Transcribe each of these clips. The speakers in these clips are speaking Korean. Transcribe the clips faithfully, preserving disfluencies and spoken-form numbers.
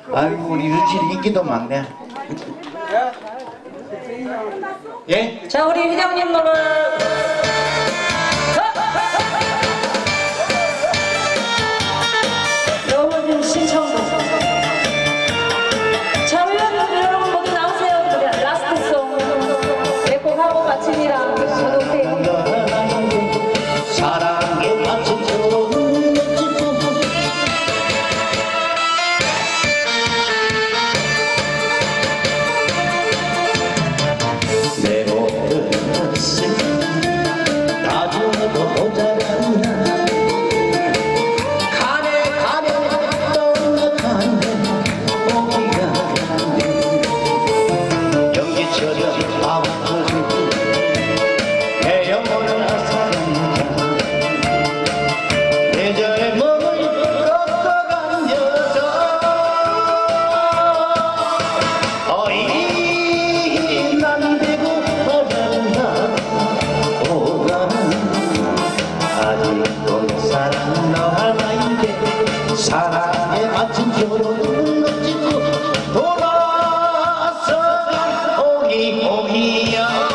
아이고 우리 유진이 인기도 많네. 예? 자, 우리 회장님 노래. 여러분 신청곡. 자, 회장님 여러분 모두 나오세요. 우리 라스트 송. 에코하고 마친이랑 저도세요. 사랑에 맞춘 결혼은 멋지고 내 모든 것을 나중에도 모자란다. 가네 가네 떠나가네 오기가 가네 연기처럼 아무도 내 영혼을 아사한다. 예전에 몸을 걷어간 여자 어이 난 되고 말한다. 오가 아직도 내 사랑 너 하나인데 사랑에 맞춘 결혼은 멋지고 돌아서간 오기 오기야.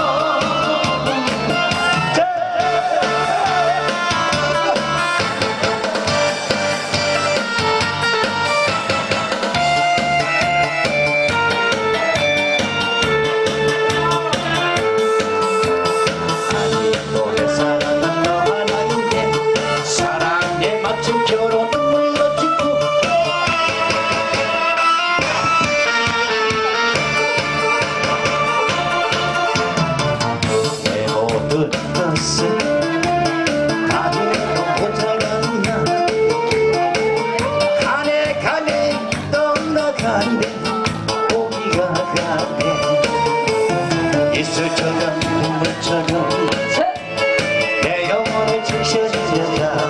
이슬처럼 눈물처럼 내 영혼을 지켜주려다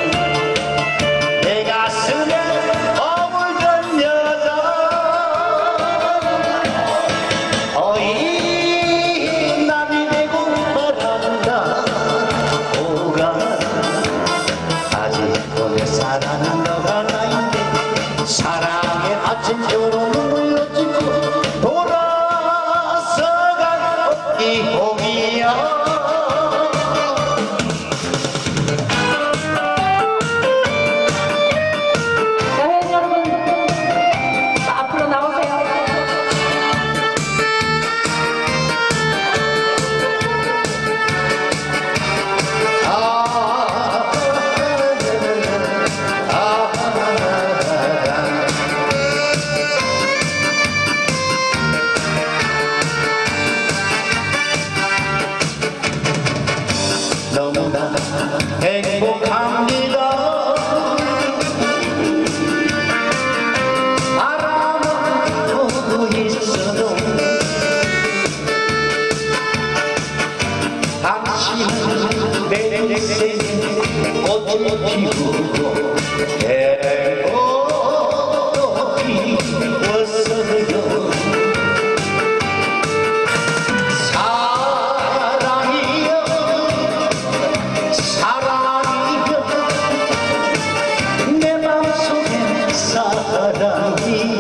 내 가슴에 머물던 여자 어이 남이 되고 말한다. 오가 아직도 내 사랑은 너 하나인데 사랑에 아침 결혼은 물러지고 돌아 이 봄이야. 자, 회원 여러분 앞으로 나오세요. 아, 아, 너무나 행복합니다. 바람은 불고 있어도 당신은 내 인생에 꽃이 피우고 행복도 피웠어요. 사랑이여 내 맘속에 사랑이